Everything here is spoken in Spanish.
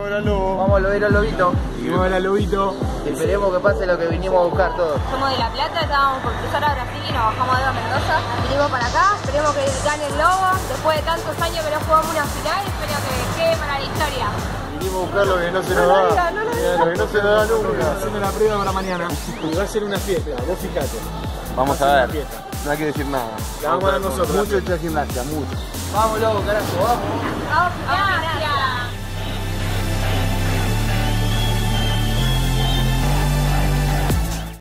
ver al lobo. Vamos a ver al lobito. Y vamos a ver al lobito. Esperemos que pase lo que vinimos a buscar todos. Somos de La Plata, estábamos por cruzar a Brasil y nos bajamos de Mendoza. Vinimos para acá, esperemos que gane el lobo. Después de tantos años que no jugamos una final, espero que quede para la historia. Vinimos a buscar lo que no se nos da. Lo que no se nos da nunca. Haciendo la prueba para mañana. Y va a ser una fiesta, vos fijate. Vamos a ver. No hay que decir nada. La vamos a dar nosotros. Mucho hecho de gimnasia, mucho. Vamos, lobo, carajo, vamos. Vamos, gracias.